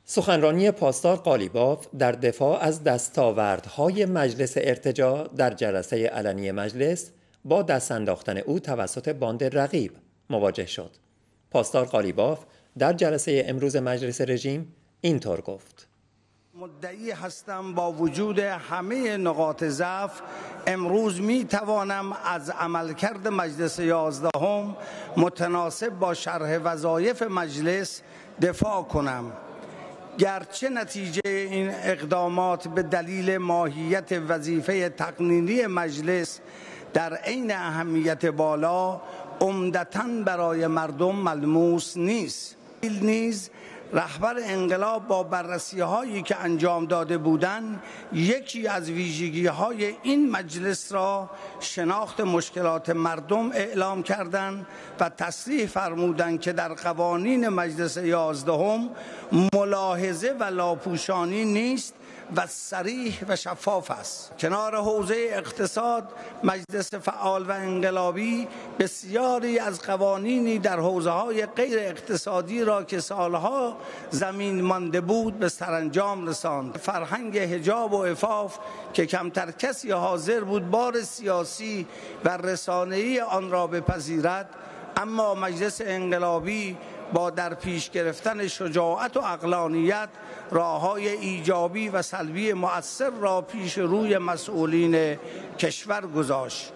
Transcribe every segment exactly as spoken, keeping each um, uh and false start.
سخنرانی پاسدار قالیباف در دفاع از دستاوردهای مجلس ارتجاع در جلسه علنی مجلس با دست انداختن او توسط باند رقیب مواجه شد. پاسدار قالیباف در جلسه امروز مجلس رژیم اینطور گفت: مدعی هستم با وجود همه نقاط ضعف امروز می توانم از عملکرد مجلس یازدهم متناسب با شرح وظایف مجلس دفاع کنم. گرچه نتیجه این اقدامات به دلیل ماهیت وظیفه تقنینی مجلس در عین اهمیت بالا عمدتاً برای مردم ملموس نیست، نیز رهبر انقلاب با بررسی هایی که انجام داده بودند یکی از ویژگی های این مجلس را شناخت مشکلات مردم اعلام کردند و تصریح فرمودند که در قوانین مجلس یازدهم ملاحظه و لاپوشانی نیست و صریح و شفاف است. کنار حوزه اقتصاد، مجلس فعال و انقلابی بسیاری از قوانینی در حوزه‌های غیر اقتصادی را که سالها زمین مانده بود به سرانجام رساند. فرهنگ حجاب و عفاف که کمتر کسی حاضر بود بار سیاسی و رسانه‌ای آن را بپذیرد، اما مجلس انقلابی با در پیش گرفتن شجاعت و عقلانیت راه‌های ایجابی و سلبی مؤثر را پیش روی مسئولین کشور گذاشت.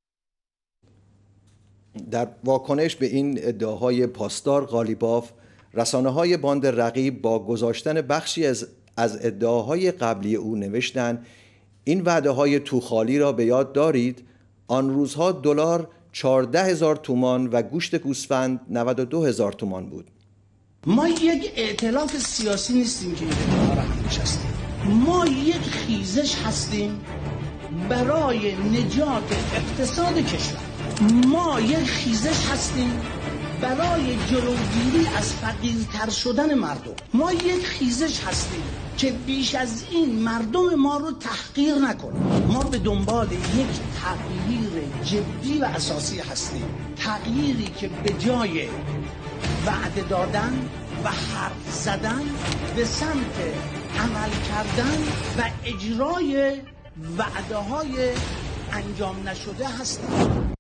در واکنش به این ادعاهای پاسدار قالیباف، رسانه‌های باند رقیب با گذاشتن بخشی از از ادعاهای قبلی او نوشتند: این وعده‌های توخالی را به یاد دارید؟ آن روزها دلار چهارده هزار تومان و گوشت گوسفند نود و دو هزار تومان بود. ما یک ائتلاف سیاسی نیستیم که این ادعا را هم نشستیم. ما یک خیزش هستیم برای نجات اقتصاد کشور. ما یک خیزش هستیم برای جلوگیری از فقیرتر شدن مردم. ما یک خیزش هستیم که بیش از این مردم ما رو تحقیر نکنه. ما به دنبال یک تغییر جدی و اساسی هستیم، تغییری که به جای وعده دادن و حرف زدن به سمت عمل کردن و اجرای وعده های انجام نشده هستیم.